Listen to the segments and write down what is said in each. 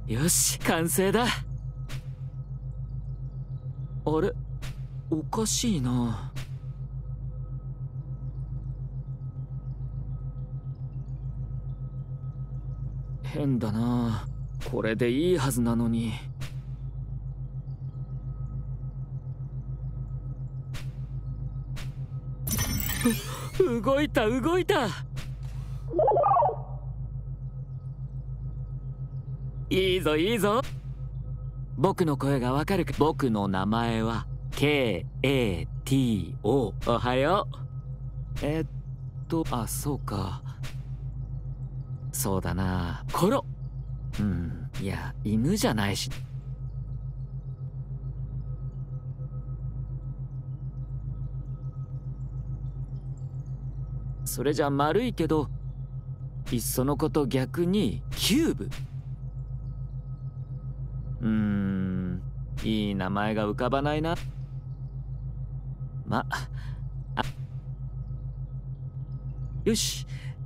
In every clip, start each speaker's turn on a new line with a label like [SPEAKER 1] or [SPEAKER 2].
[SPEAKER 1] よし、完成だ。あれ、おかしいな。変だな。これでいいはずなのに。動いた動いた。いいぞいいぞ。僕の声がわかるか。僕の名前は KATO。 おはよう。あ、そうか。そうだな。コロ。いや、犬じゃないし。それじゃ丸いけど、いっそのこと逆にキューブ。いい名前が浮かばないな。まあ、よし。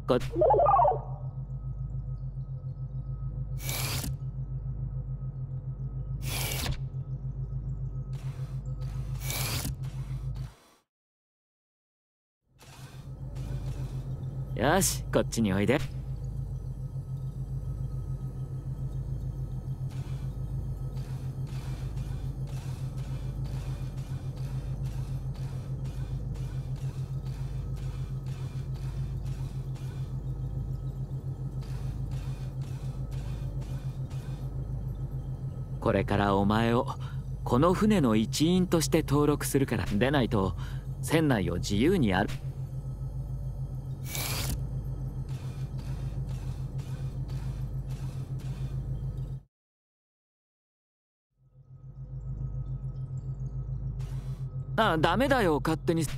[SPEAKER 1] よし、こっちにおいで。これからお前をこの船の一員として登録するから。でないと船内を自由に歩く。あ、ダメだよ、勝手に。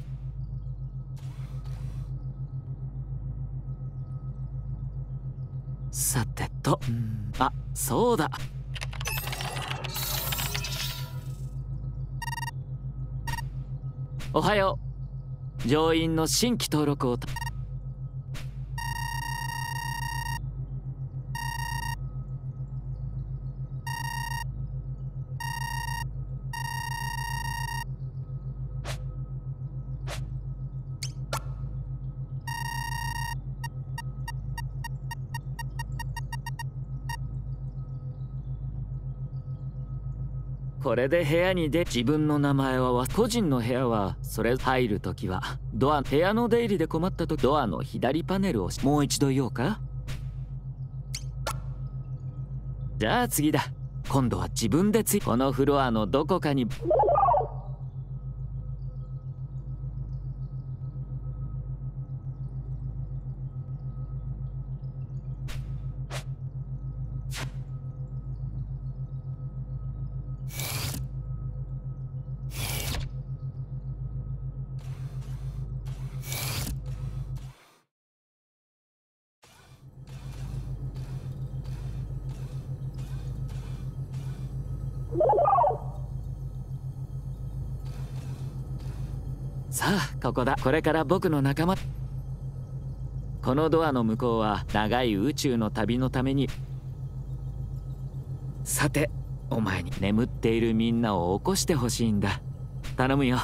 [SPEAKER 1] さてと、あ、そうだ。おはよう。乗員の新規登録を。これで部屋に自分の名前は個人の部屋はそれ。入るときはドア、部屋の出入りで困ったときドアの左パネルをもう一度言おうか。じゃあ次だ。今度は自分でこのフロアのどこかに。さあ、ここだ。これから僕の仲間。このドアの向こうは長い宇宙の旅のために。さて、お前に眠っているみんなを起こしてほしいんだ。頼むよ。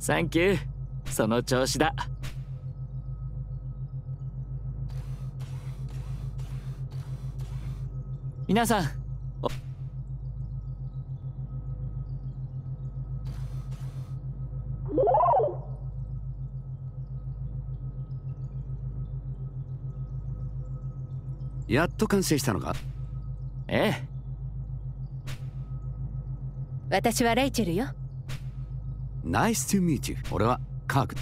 [SPEAKER 1] サンキュー。その調子だ。皆さん、
[SPEAKER 2] やっと完成したのか？
[SPEAKER 1] ええ。
[SPEAKER 3] 私はレイチェルよ。
[SPEAKER 2] Nice to meet you。俺はカーク。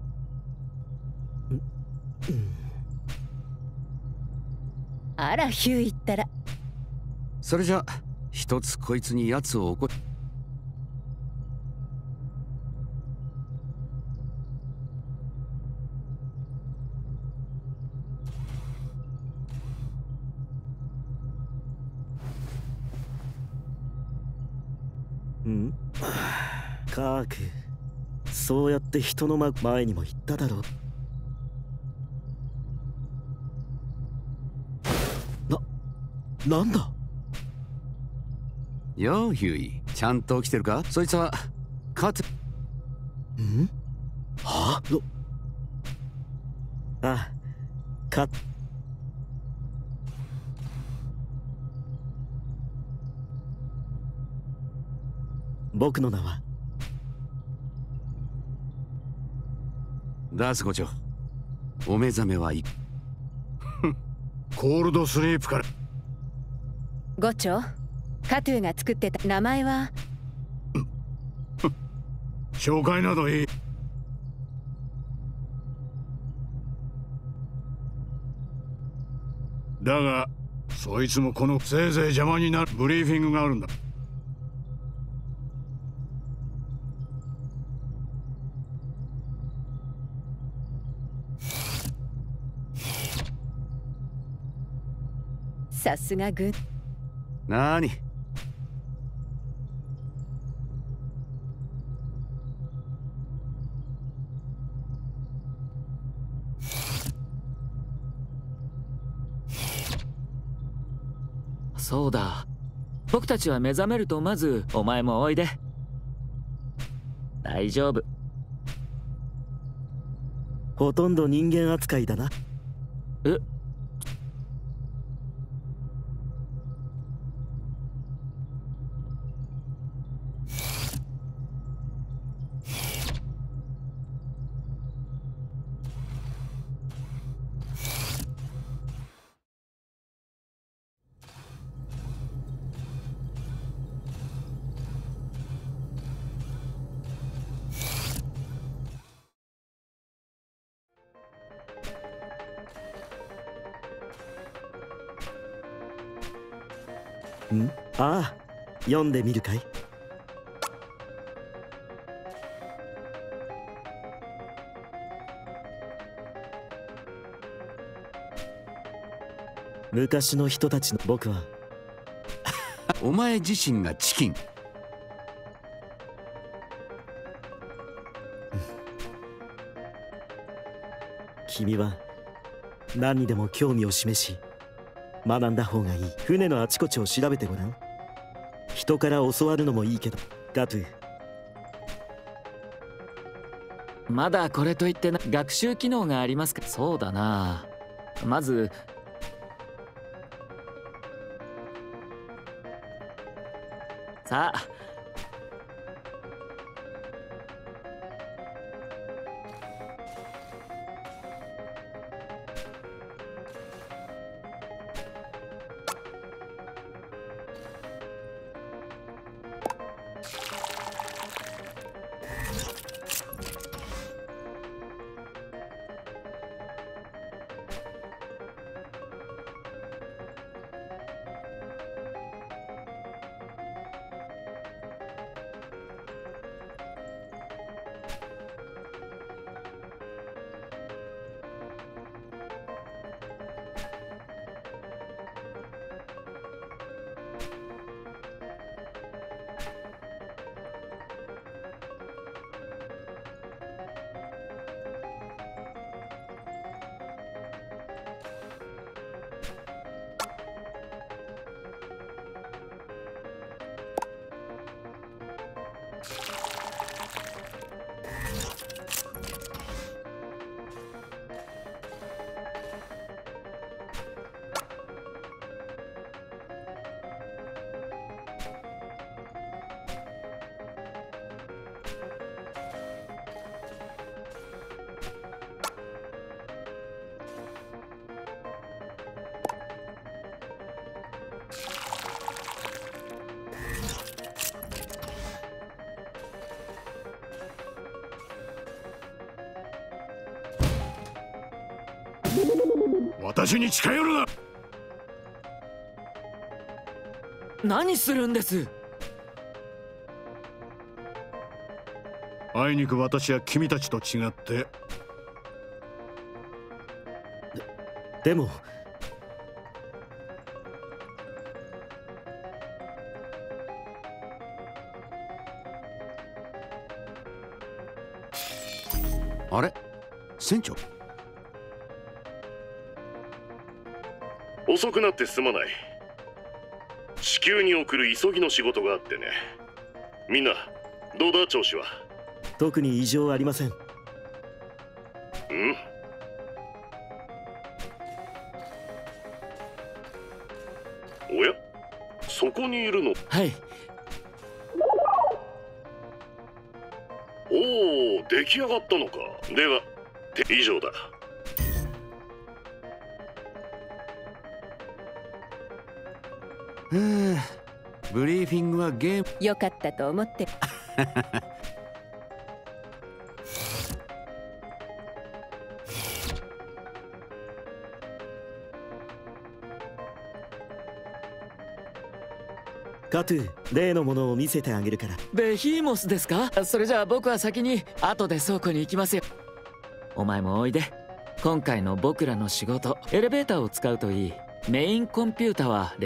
[SPEAKER 3] あらヒュー言ったら。
[SPEAKER 2] それじゃ一つこいつに奴を起こ。
[SPEAKER 4] ん？カーク、そうやって人の前にも言っただろう。なんだ
[SPEAKER 2] よーヒューイ、ちゃんと起きてるか？そいつはカト。
[SPEAKER 4] ん？はあ、カ僕の名は
[SPEAKER 2] ダース校長。お目覚めはい
[SPEAKER 5] コールドスリープから。
[SPEAKER 3] 伍長、カトゥーが作ってた名前は？
[SPEAKER 5] 紹介などいい。だがそいつもこのせいぜい邪魔になるブリーフィングがあるんだ。
[SPEAKER 3] さすが軍。
[SPEAKER 2] なーに？
[SPEAKER 1] そうだ。僕たちは目覚めるとまずお前もおいで。大丈夫。
[SPEAKER 4] ほとんど人間扱いだな。
[SPEAKER 1] え？
[SPEAKER 4] ん？ああ、読んでみるかい？昔の人たちの僕は
[SPEAKER 2] お前自身がチキン。
[SPEAKER 4] 君は何にでも興味を示し学んだ方がいい。船のあちこちを調べてごらん。人から教わるのもいいけど。ガトゥ。
[SPEAKER 1] まだこれといって学習機能がありますか？そうだな。まずさあ、
[SPEAKER 5] 私に近寄るな。
[SPEAKER 1] 何するんです。
[SPEAKER 5] あいにく私は君たちと違って。
[SPEAKER 4] でも
[SPEAKER 2] あれ、船長。
[SPEAKER 6] 遅くなってすまない。地球に送る急ぎの仕事があってね。みんなどうだ、調子は。
[SPEAKER 4] 特に異常ありません。
[SPEAKER 6] うん。おや、そこにいるの。
[SPEAKER 1] はい。
[SPEAKER 6] おお、出来上がったのか。では以上だ。
[SPEAKER 2] ブリーフィングはゲーム。
[SPEAKER 3] よかったと思って。
[SPEAKER 4] カトゥ、例のものを見せてあげるから。
[SPEAKER 1] ベヒーモスですか。それじゃあ僕は先に後で倉庫に行きますよ。お前もおいで。今回の僕らの仕事、エレベーターを使うといい。メインコンピューターは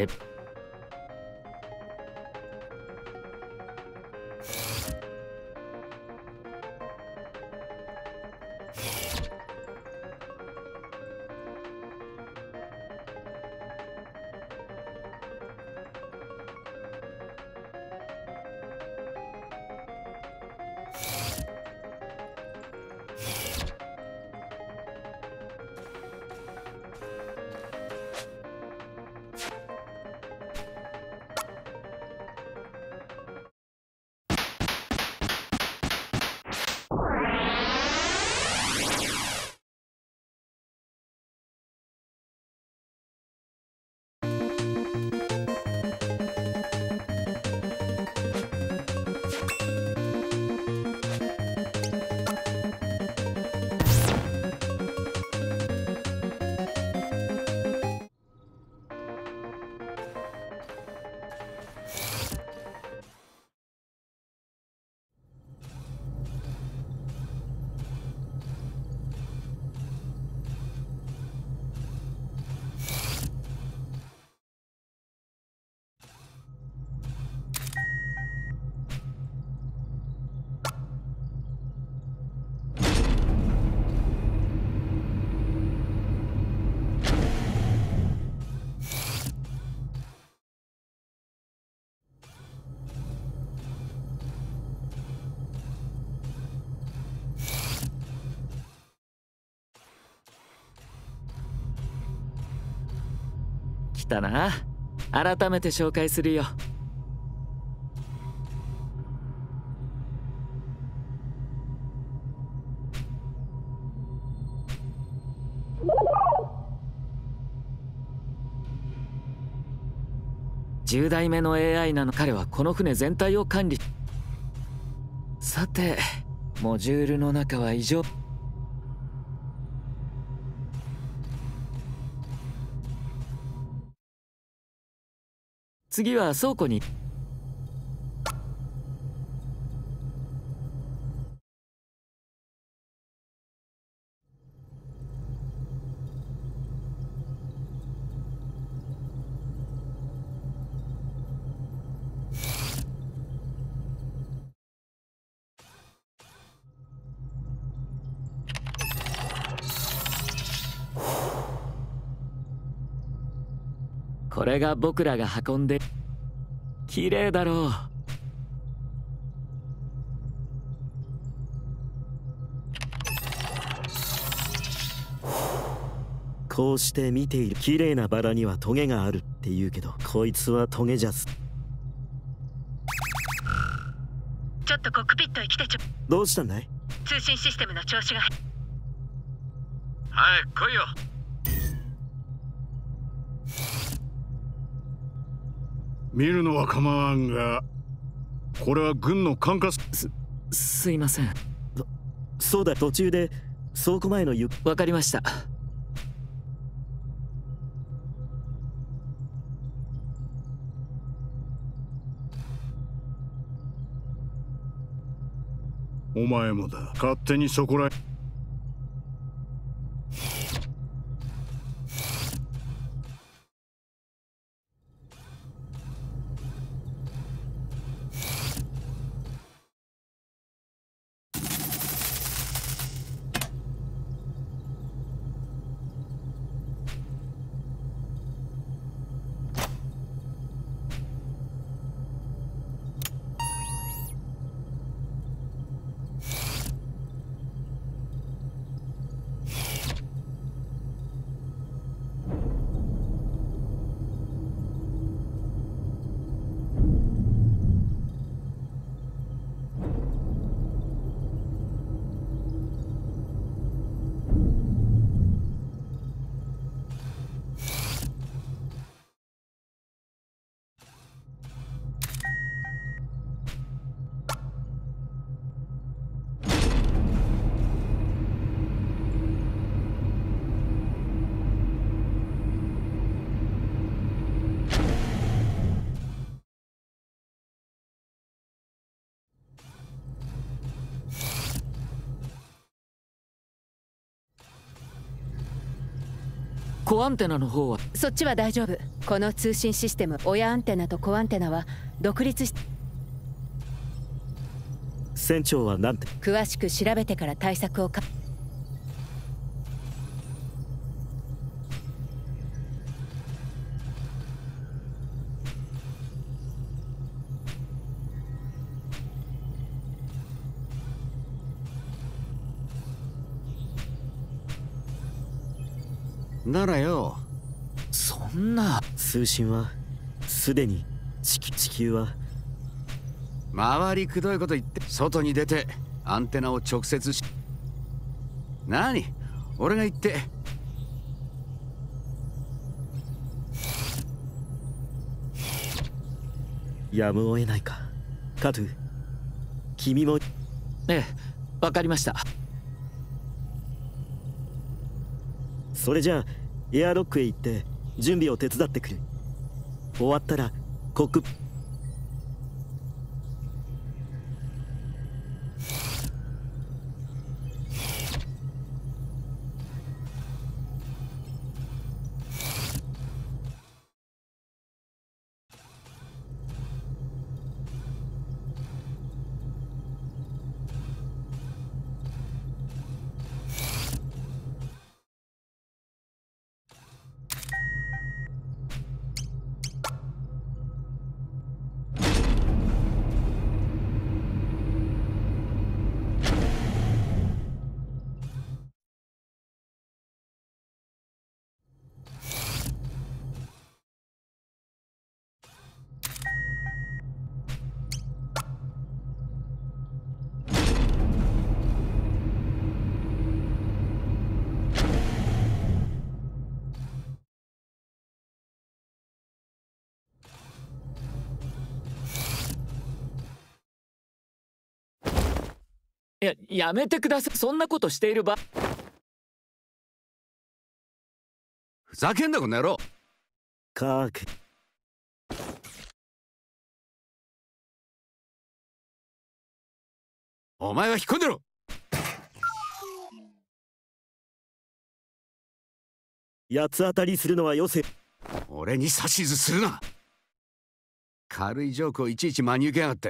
[SPEAKER 1] 来たな。改めて紹介するよ。10代目の AI なの。彼はこの船全体を管理。さて、モジュールの中は異常。次は倉庫に。これが僕らが運んで。綺麗だろう。
[SPEAKER 4] こうして見ている。綺麗なバラにはトゲがあるって言うけど、こいつはトゲじゃす。
[SPEAKER 3] ちょっとコックピットへ来てちょ。
[SPEAKER 4] どうしたんだい。
[SPEAKER 3] 通信システムの調子が。
[SPEAKER 5] はい、来いよ。見るのは構わんが、これは軍の管轄。
[SPEAKER 1] すいません。
[SPEAKER 4] そうだ、途中で倉庫前の
[SPEAKER 1] わかりました。
[SPEAKER 5] お前もだ。勝手にそこらへん。
[SPEAKER 1] 子アンテナの方は？
[SPEAKER 3] そっちは大丈夫。この通信システム、親アンテナと子アンテナは独立し、
[SPEAKER 4] 船長はなんて？
[SPEAKER 3] 詳しく調べてから対策を
[SPEAKER 2] ならよ。
[SPEAKER 1] そんな。
[SPEAKER 4] 通信はすでに地球は。
[SPEAKER 2] 周りくどいこと言って外に出てアンテナを直接し。何？俺が言って。
[SPEAKER 4] やむを得ないか。カトゥ、君も。
[SPEAKER 1] ええ、わかりました。
[SPEAKER 4] それじゃあエアロックへ行って準備を手伝ってくる。終わったらコック。
[SPEAKER 1] やめてください。そんなことしている場。
[SPEAKER 2] ふざけんなこの野郎。
[SPEAKER 4] カーク。
[SPEAKER 2] お前は引っ込んでろ。
[SPEAKER 4] 八つ当たりするのはよせ。
[SPEAKER 2] 俺に指図するな。軽いジョークをいちいち真に受けやがって。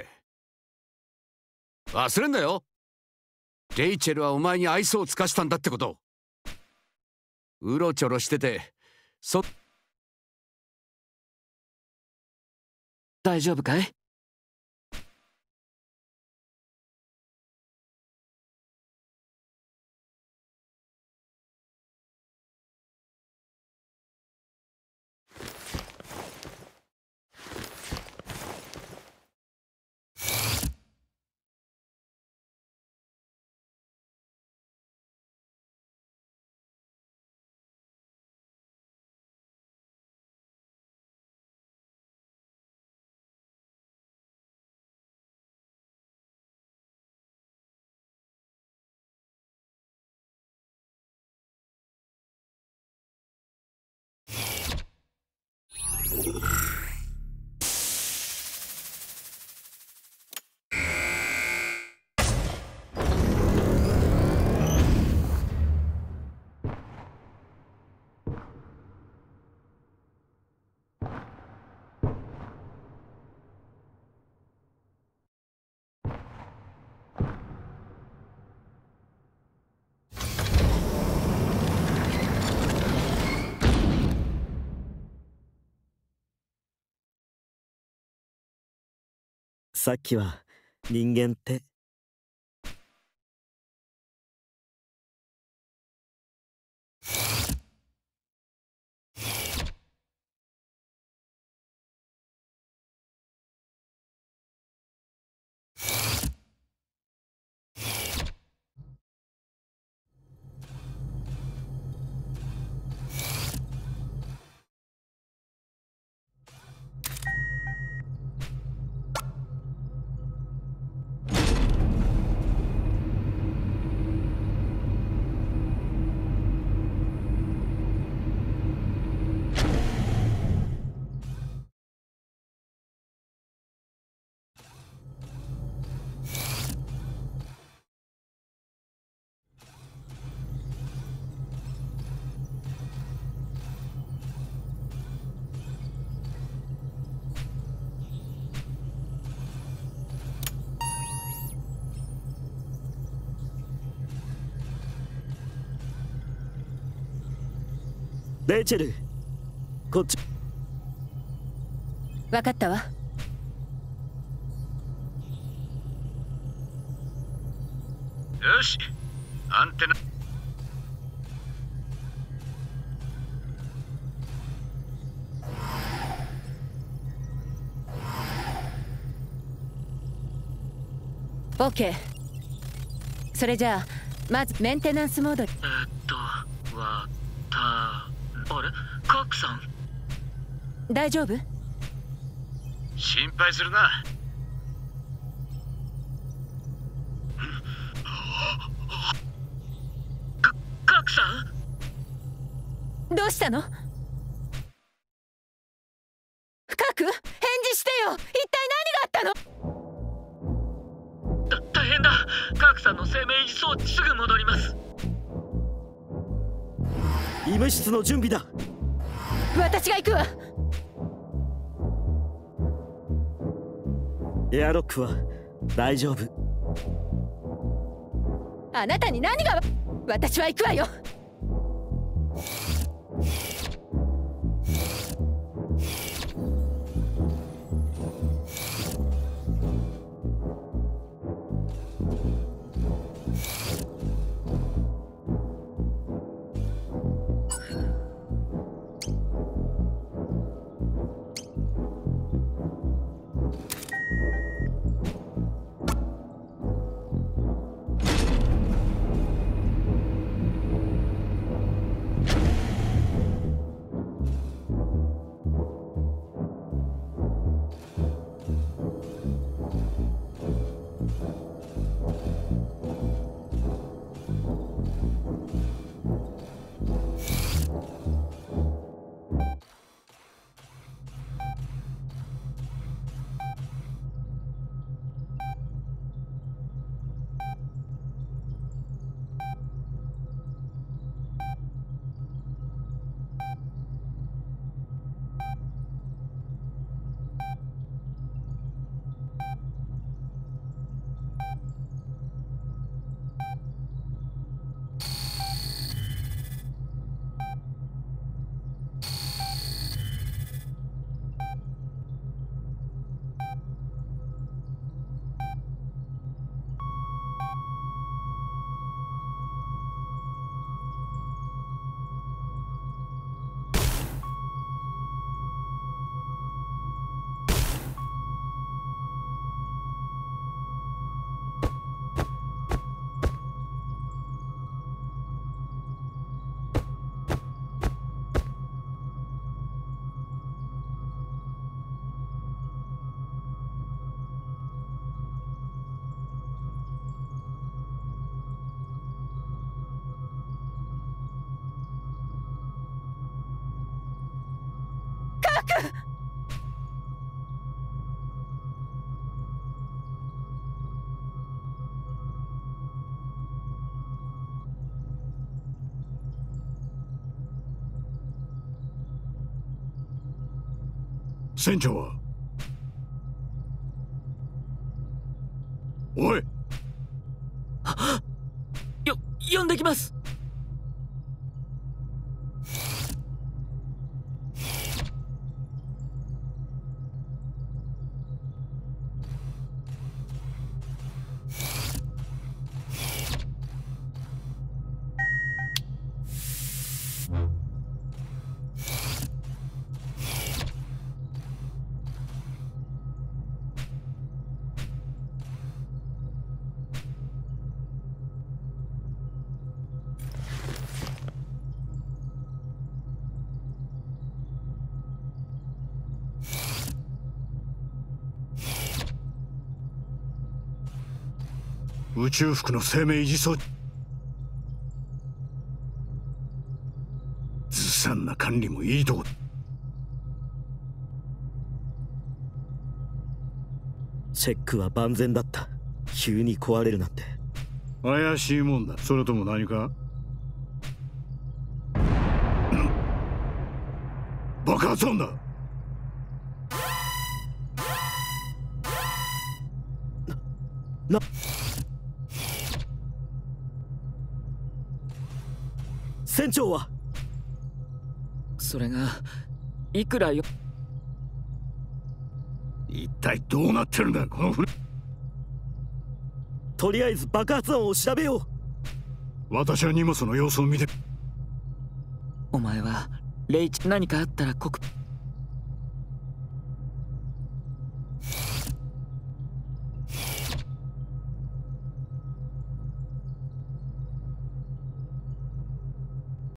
[SPEAKER 2] 忘れんなよ。レイチェルはお前に愛想を尽かしたんだってこと。うろちょろしてて
[SPEAKER 1] 大丈夫かい？
[SPEAKER 4] さっきは人間って。レイチェル、こっち。
[SPEAKER 3] 分かったわ。
[SPEAKER 2] よし、アンテナ。
[SPEAKER 3] オッケー。それじゃあまずメンテナンスモード。
[SPEAKER 1] あれ、カークさん。
[SPEAKER 3] 大丈夫？
[SPEAKER 2] 心配するな。
[SPEAKER 1] カークさ
[SPEAKER 3] ん？どうしたの？カーク、返事してよ。一体何があったの？
[SPEAKER 1] 大変だ。カークさんの生命維持装置すぐ戻ります。
[SPEAKER 4] 医務室の準備だ。
[SPEAKER 3] 私が行くわ。
[SPEAKER 4] エアロックは大丈夫。
[SPEAKER 3] あなたに何が。私は行くわよ。
[SPEAKER 5] 船長は？おい。
[SPEAKER 1] 呼んできます。
[SPEAKER 5] 宇宙服の生命維持装置。ずさんな管理もいいとこ。
[SPEAKER 4] チェックは万全だった。急に壊れるなんて
[SPEAKER 5] 怪しいもんだ。それとも何か？爆発音だ。
[SPEAKER 4] 船長は？
[SPEAKER 1] それがいくらよ。
[SPEAKER 5] 一体どうなってるんだこの船。
[SPEAKER 4] とりあえず爆発音を調べよう。
[SPEAKER 5] 私は荷物の様子を見て。
[SPEAKER 1] お前はレイチ、何かあったらコク